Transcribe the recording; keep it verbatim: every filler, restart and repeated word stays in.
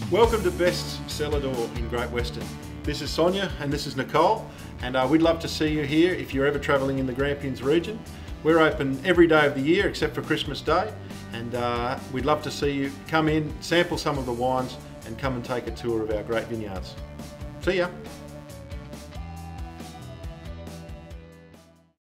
Welcome to Best Cellar Door in Great Western. This is Sonia and this is Nicole, and uh, we'd love to see you here if you're ever travelling in the Grampians region. We're open every day of the year except for Christmas Day, and uh, we'd love to see you come in, sample some of the wines and come and take a tour of our great vineyards. See ya!